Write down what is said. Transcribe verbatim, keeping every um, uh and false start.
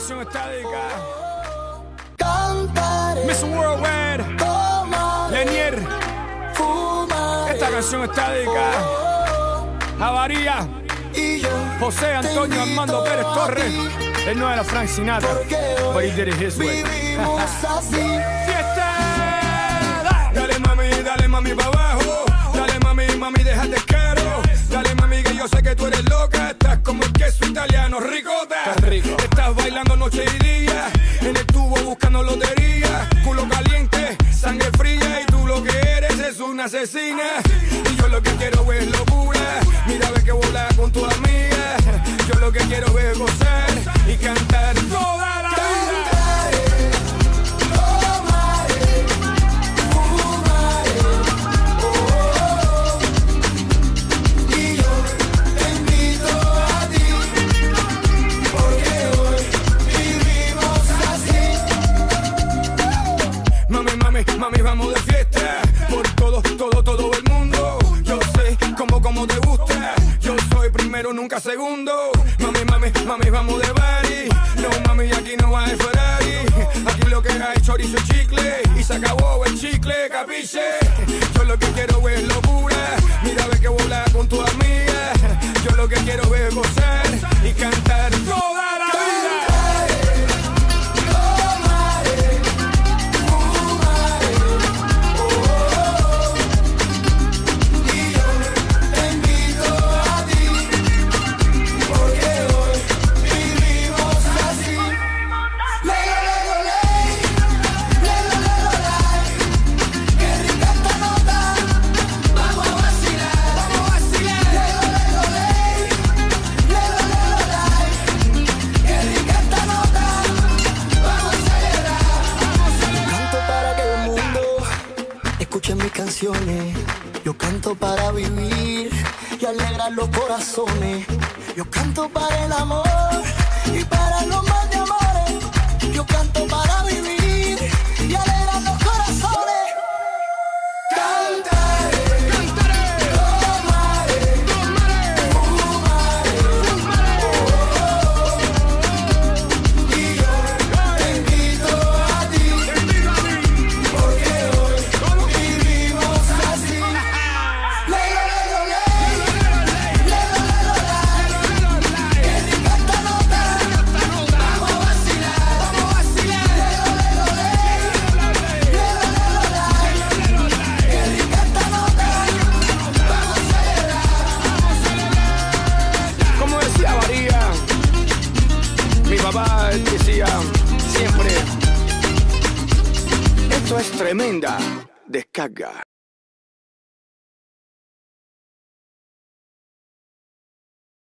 canción está dedicada. Cantaré, Miss Worldwide, tomaré, Lenier. fumaré. Esta canción está dedicada a Varía, Y yo José Antonio Armando Pérez Torres. Él no era Frank Sinatra, but he did it his way. vivimos así. ¡Fiesta! Dale mami, dale mami pa' abajo. Dale mami, mami, déjate caro. Dale mami que yo sé que tú eres loca. Estás como el queso italiano, ricota. Estás rico. Estás bailando noche y día. En el tubo buscando lotería. Culo caliente, sangre fría. Y tú lo que eres es una asesina. Y yo lo que quiero es locura. Mira, ve que volar con tu amiga. Yo lo que quiero es gozar y cantar toda la vida. Mami, vamos de fiesta por todo, todo, todo el mundo. Yo sé cómo, cómo te gusta. Yo soy primero, nunca segundo. Mami, mami, mami, vamos de party. No, mami, aquí no hay Ferrari. Aquí lo que hay chorizo y chicle. Y se acabó el chicle, capiche. Yo lo que quiero es locura. Mira, ve que volar con tu amiga. Yo lo que quiero es gozar y cantar toda la vida. Mis canciones, yo canto para vivir y alegrar los corazones. Yo canto para el amor y para los más de amores. Yo canto para vivir y alegrar los corazones. Cantaré, cantaré, tomaré, tomaré, fumaré, fumaré. Y yo te invito a ti, te invito a mí, porque hoy papá decía siempre, esto es tremenda descarga.